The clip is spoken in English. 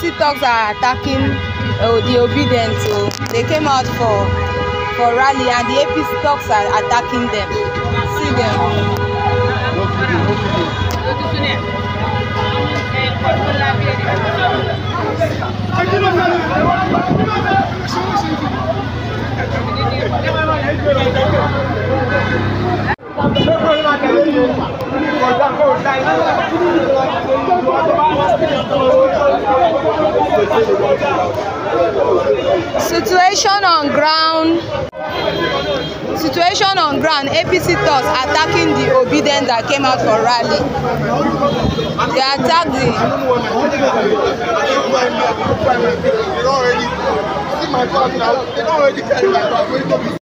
APC thugs are attacking the obedient. So they came out for rally, and the APC thugs are attacking them. See them. Situation on ground, APC thugs attacking the obedient that came out for rally. They attacked the